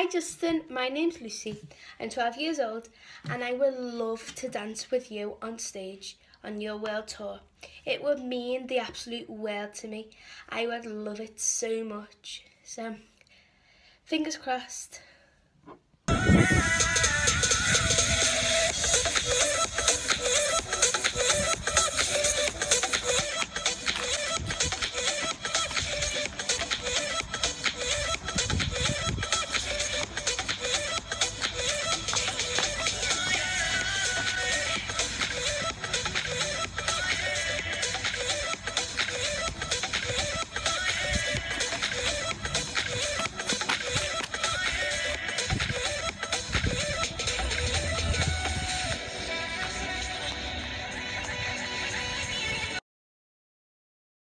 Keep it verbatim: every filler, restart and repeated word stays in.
Justin, my name's Lucy. I'm twelve years old and I would love to dance with you on stage on your world tour. It would mean the absolute world to me. I would love it so much. So, fingers crossed.